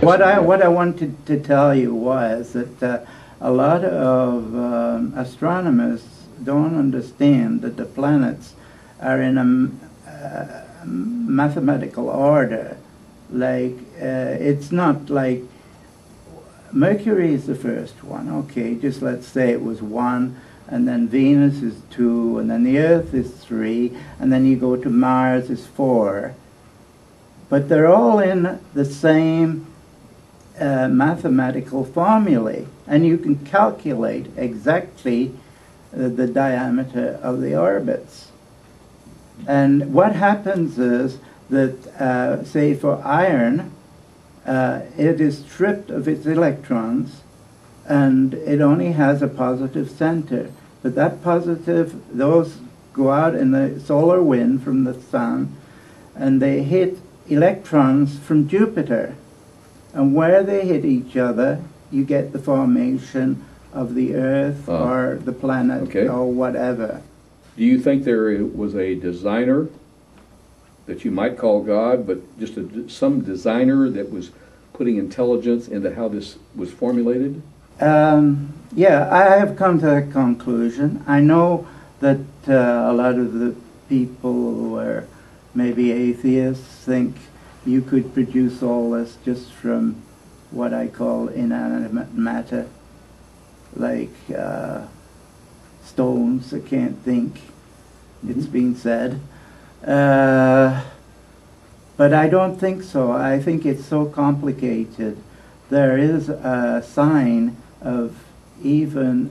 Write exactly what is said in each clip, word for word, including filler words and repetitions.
what I what I wanted to tell you was that uh, a lot of um, astronomers don't understand that the planets are in a uh, mathematical order. Like uh, it's not like Mercury is the first one. Okay, just let's say it was one, and then Venus is two, and then the Earth is three, and then you go to Mars is four. But they're all in the same uh, mathematical formulae, and you can calculate exactly uh, the diameter of the orbits. And what happens is that, uh, say for iron, uh, it is stripped of its electrons, and it only has a positive center. But that positive, those go out in the solar wind from the sun, and they hit electrons from Jupiter. And where they hit each other, you get the formation of the Earth uh, or the planet okay. or whatever. Do you think there was a designer that you might call God, but just a, some designer that was putting intelligence into how this was formulated? Um, yeah, I have come to that conclusion. I know that uh, a lot of the people who are maybe atheists think you could produce all this just from what I call inanimate matter, like uh, stones that can't think, mm-hmm. It's been said. Uh, but I don't think so. I think it's so complicated. There is a sign of even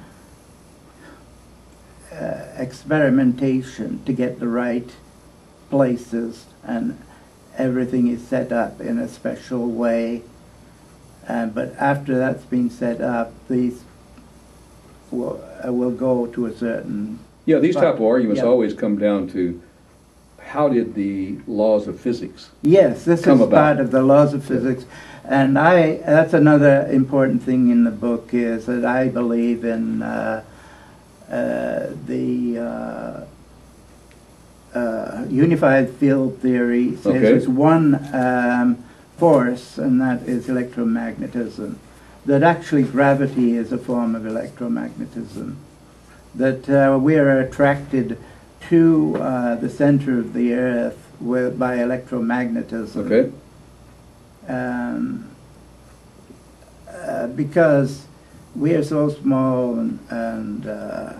uh, experimentation to get the right places, and everything is set up in a special way. Uh, but after that's been set up, these will, uh, will go to a certain... Yeah, these type of arguments yeah. always come down to how did the laws of physics Yes, this come is about? part of the laws of physics. And I, that's another important thing in the book, is that I believe in uh, uh, the uh, uh, unified field theory. Says Okay. there's one um, force, and that is electromagnetism. That actually gravity is a form of electromagnetism. That uh, we are attracted to uh, the center of the Earth with, by electromagnetism. Okay. Um, uh, because we are so small, and, and uh,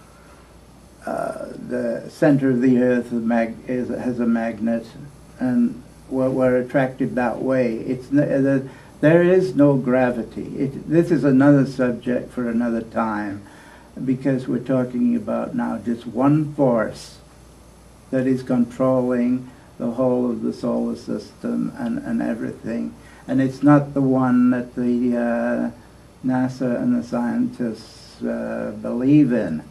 uh, the center of the Earth is mag is, has a magnet, and we're, we're attracted that way. It's uh, there is no gravity. It, this is another subject for another time, because we're talking about now just one force that is controlling the whole of the solar system and, and everything. And it's not the one that the uh, NASA and the scientists uh, believe in.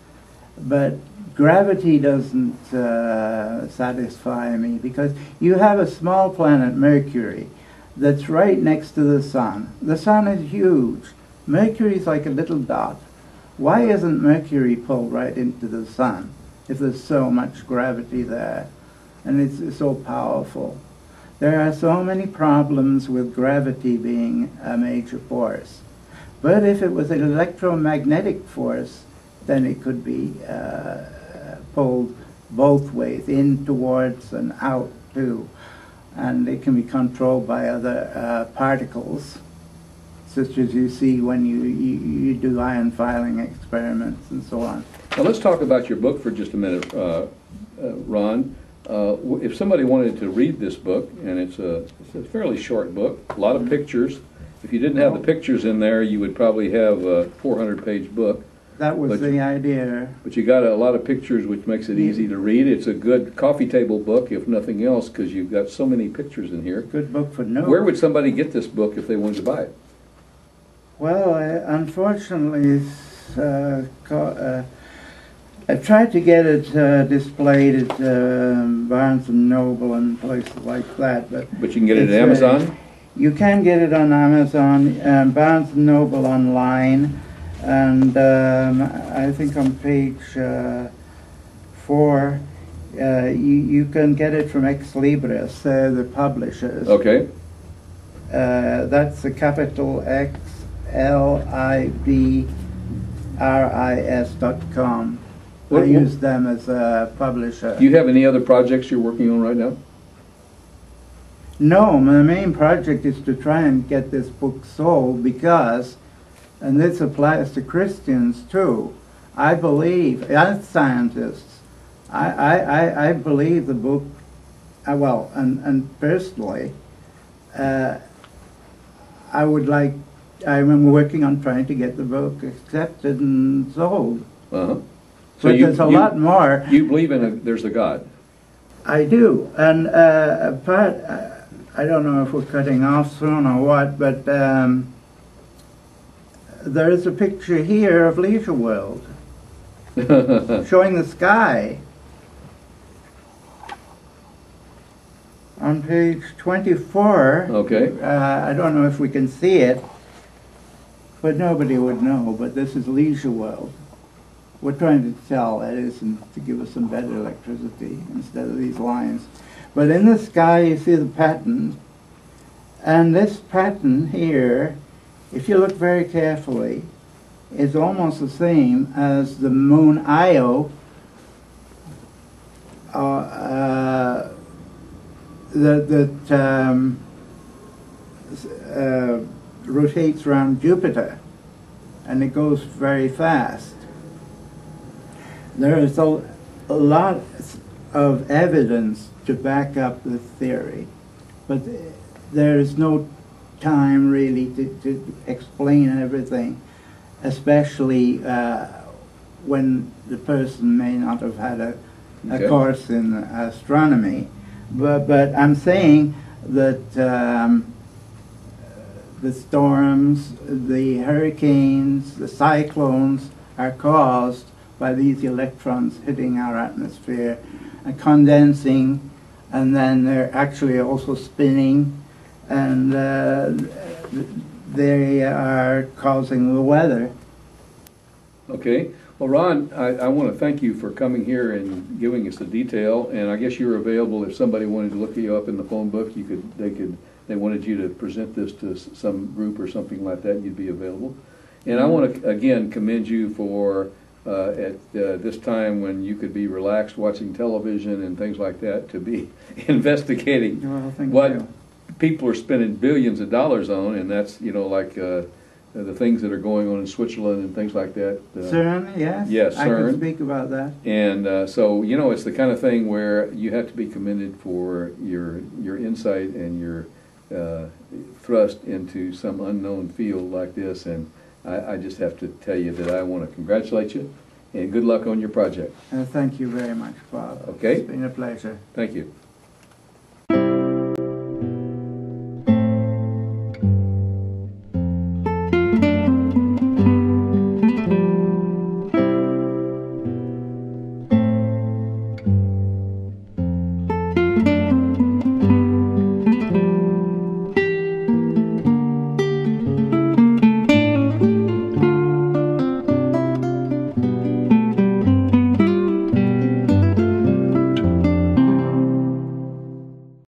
But gravity doesn't uh, satisfy me, because you have a small planet, Mercury, that's right next to the sun. The sun is huge. Mercury's like a little dot. Why isn't Mercury pulled right into the sun if there's so much gravity there? And it's so powerful. There are so many problems with gravity being a major force. But if it was an electromagnetic force, then it could be uh, pulled both ways, in towards and out too. And it can be controlled by other uh, particles, such as you see when you, you, you do ion filing experiments and so on. Now let's talk about your book for just a minute, uh, uh, Ron. Uh, if somebody wanted to read this book, and it's a, it's a fairly short book, a lot of pictures. If you didn't have the pictures in there, you would probably have a four hundred page book. That was but the you, idea. But you got a lot of pictures, which makes it easy to read. It's a good coffee table book, if nothing else, because you've got so many pictures in here. Good book for notes. Where would somebody get this book if they wanted to buy it? Well, I, unfortunately, uh, uh, I tried to get it uh, displayed at uh, Barnes and Noble and places like that, but but you can get it at Amazon. Uh, you can get it on Amazon, um, Barnes and Noble online, and um, I think on page uh, four, uh, you you can get it from Ex Libris, uh, the publishers. Okay. Uh, that's a capital X L I B R I S dot com. I What- what- use them as a publisher. Do you have any other projects you're working on right now? No, my main project is to try and get this book sold because, and this applies to Christians too, I believe, as scientists, I, I, I, I believe the book, uh, well, and, and personally, uh, I would like, I'm working on trying to get the book accepted and sold. Uh-huh. But there's a lot more. You believe in a, there's a God? I do, and uh, part, uh, I don't know if we're cutting off soon or what, but um, there is a picture here of Leisure World showing the sky. On page twenty-four, Okay. uh, I don't know if we can see it, but nobody would know, but this is Leisure World. We're trying to tell Edison to give us some better electricity instead of these lines. But in the sky you see the pattern, and this pattern here, if you look very carefully, is almost the same as the moon Io uh, uh, that, that um, uh, rotates around Jupiter, and it goes very fast. There is a, a lot of evidence to back up the theory, but there is no time really to, to explain everything, especially uh, when the person may not have had a, a Okay. course in astronomy. But, but I'm saying that um, the storms, the hurricanes, the cyclones are caused by these electrons hitting our atmosphere and condensing, and then they're actually also spinning, and uh, they are causing the weather. Okay. Well, Ron, I, I want to thank you for coming here and giving us the detail, and I guess you're available if somebody wanted to look you up in the phone book. You could, they could, they wanted you to present this to s- some group or something like that. You'd be available. And I want to again commend you for uh, at uh, this time when you could be relaxed watching television and things like that, to be investigating Well, thank what you. people are spending billions of dollars on, and that's, you know, like uh, the things that are going on in Switzerland and things like that. Uh, CERN, yes? Yes, I CERN. can speak about that. And uh, so, you know, it's the kind of thing where you have to be commended for your your insight and your uh, thrust into some unknown field like this. And I, I just have to tell you that I want to congratulate you and good luck on your project. Uh, thank you very much, Bob. Okay. It's been a pleasure. Thank you.